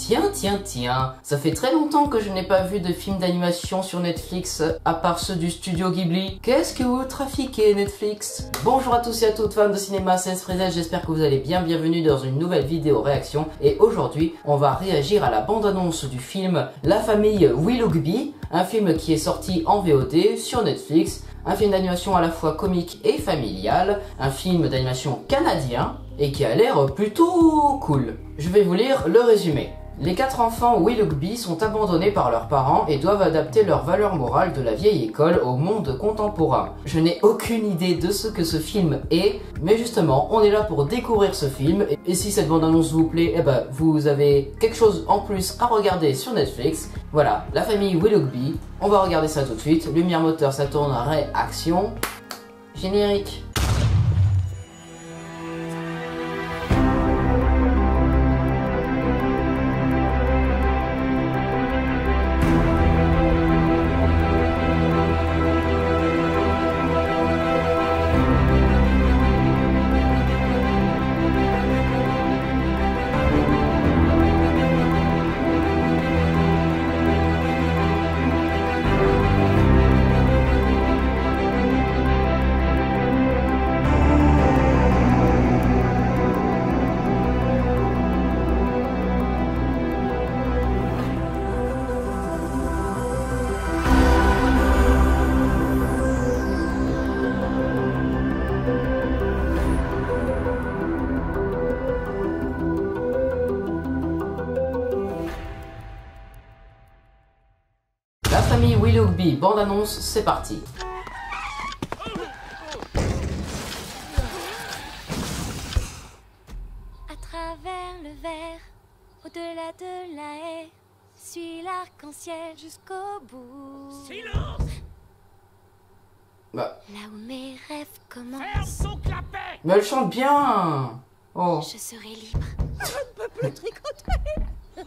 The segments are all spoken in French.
Tiens, ça fait très longtemps que je n'ai pas vu de film d'animation sur Netflix, à part ceux du studio Ghibli. Qu'est-ce que vous trafiquez, Netflix? Bonjour à tous et à toutes fans de cinéma, c'est Frédéric, j'espère que vous allez bien. Bienvenue dans une nouvelle vidéo réaction. Et aujourd'hui, on va réagir à la bande-annonce du film La famille Willoughby, un film qui est sorti en VOD sur Netflix. Un film d'animation à la fois comique et familial, un film d'animation canadien et qui a l'air plutôt cool. Je vais vous lire le résumé. Les 4 enfants Willoughby sont abandonnés par leurs parents et doivent adapter leurs valeurs morales de la vieille école au monde contemporain. Je n'ai aucune idée de ce que ce film est, mais justement, on est là pour découvrir ce film. Et si cette bande-annonce vous plaît, vous avez quelque chose en plus à regarder sur Netflix. Voilà, La famille Willoughby. On va regarder ça tout de suite. Lumière moteur, ça tourne, réaction. Générique. La famille Willoughby, bande-annonce, c'est parti. À travers le verre, au-delà de la haie, suis l'arc-en-ciel jusqu'au bout. Silence! Bah. Là où mes rêves Ferme commencent, ton clapet! Mais elle chante bien. Oh. je serai libre. Je ne peux plus tricoter!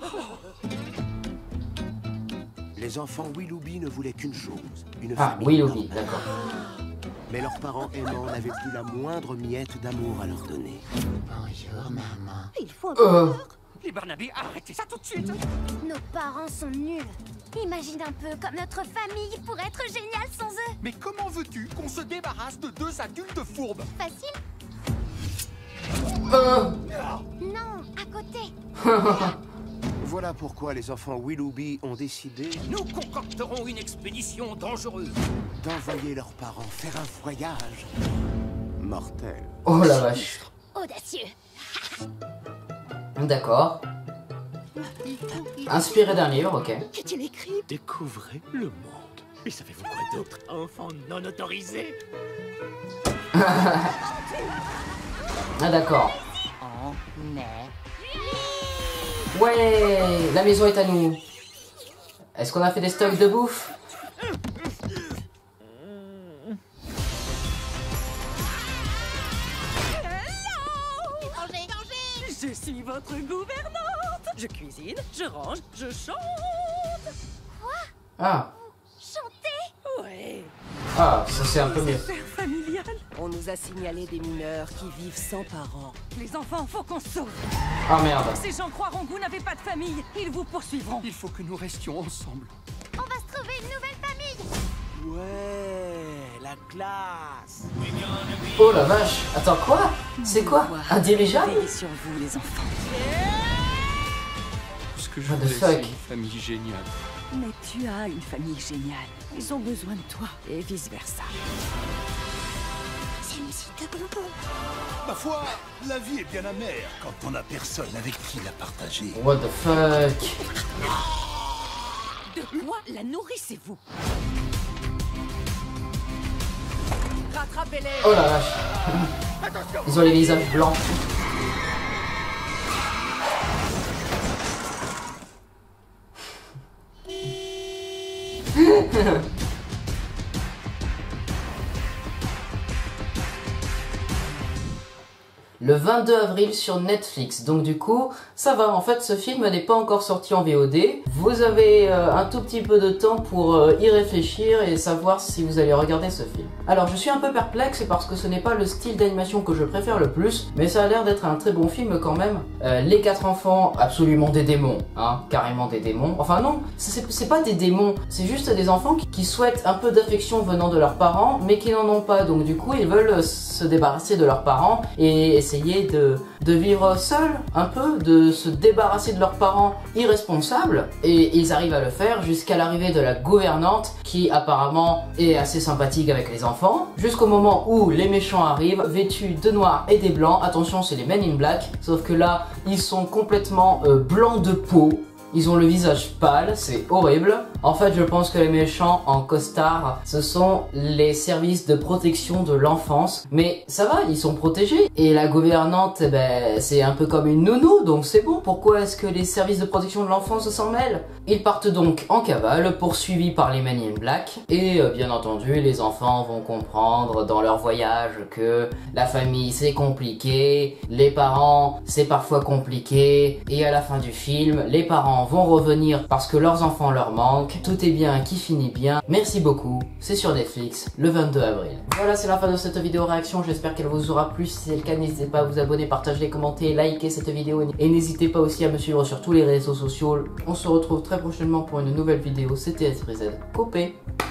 Les enfants Willoughby ne voulaient qu'une chose, une Ah, famille Willoughby, normale. d'accord. Mais leurs parents aimants n'avaient plus la moindre miette d'amour à leur donner. Bonjour, maman. Il faut un peu Les Barnaby, arrêtez ça tout de suite! Nos parents sont nuls. Imagine un peu comme notre famille pourrait être géniale sans eux. Mais comment veux-tu qu'on se débarrasse de 2 adultes fourbes? Facile? Non, à côté. Voilà pourquoi les enfants Willoughby ont décidé Nous concocterons une expédition dangereuse. d'envoyer leurs parents faire un voyage mortel. Oh la vache. Audacieux. D'accord. Inspiré d'un livre, ok. Qu'est-il écrit? Découvrez le monde. Et savez-vous quoi d'autre? Enfants non autorisés. Ah d'accord. On est... Ouais, la maison est à nous. Est-ce qu'on a fait des stocks de bouffe? Je suis votre gouvernante. Je cuisine, je range, je chante. Ah, Chantez. Ouais. ah, ça c'est un peu mieux. Père familial. On nous a signalé des mineurs qui vivent sans parents. Les enfants, faut qu'on se sauve. Ah merde. Ces gens croiront que vous n'avez pas de famille. Ils vous poursuivront. Il faut que nous restions ensemble. On va se trouver une nouvelle famille. Ouais, la classe. Oh la vache. Attends, quoi? C'est quoi? Un dirigeable? Veillez sur vous, les enfants. Tout ce que je What the voulais, fuck? c'est une famille géniale. Mais tu as une famille géniale. Ils ont besoin de toi. Et vice-versa. C'est musique de bonbons. Ma foi, la vie est bien amère quand on n'a personne avec qui la partager. What the fuck? De quoi la nourrissez-vous? Rattrapez-les. Oh la vache. Ils ont les visages blancs. le 22 avril sur Netflix. Donc du coup, ça va, en fait ce film n'est pas encore sorti en VOD. Vous avez un tout petit peu de temps pour y réfléchir et savoir si vous allez regarder ce film. Alors je suis un peu perplexe parce que ce n'est pas le style d'animation que je préfère le plus, mais ça a l'air d'être un très bon film quand même. Les 4 enfants, absolument des démons, hein, carrément des démons. Enfin non, c'est pas des démons, c'est juste des enfants qui souhaitent un peu d'affection venant de leurs parents, mais qui n'en ont pas. Donc du coup, ils veulent se débarrasser de leurs parents et essayer de vivre seuls, un peu, de se débarrasser de leurs parents irresponsables. Et ils arrivent à le faire jusqu'à l'arrivée de la gouvernante qui apparemment est assez sympathique avec les enfants, jusqu'au moment où les méchants arrivent, vêtus de noir et des blancs. Attention, c'est les Men in Black, sauf que là, ils sont complètement blancs de peau. Ils ont le visage pâle, c'est horrible. En fait, je pense que les méchants en costard, ce sont les services de protection de l'enfance. Mais ça va, ils sont protégés. Et la gouvernante, ben, c'est un peu comme une nounou, donc c'est bon. Pourquoi est-ce que les services de protection de l'enfance s'en mêlent? Ils partent donc en cavale, poursuivis par les Men in Black. Et bien entendu, les enfants vont comprendre dans leur voyage que la famille, c'est compliqué. Les parents, c'est parfois compliqué. Et à la fin du film, les parents vont revenir parce que leurs enfants leur manquent. Tout est bien qui finit bien. Merci beaucoup, c'est sur Netflix le 22 avril. Voilà, c'est la fin de cette vidéo réaction, j'espère qu'elle vous aura plu. Si c'est le cas, n'hésitez pas à vous abonner, partager, commenter, liker cette vidéo et n'hésitez pas aussi à me suivre sur tous les réseaux sociaux. On se retrouve très prochainement pour une nouvelle vidéo. C'était SFreeZ, Copé.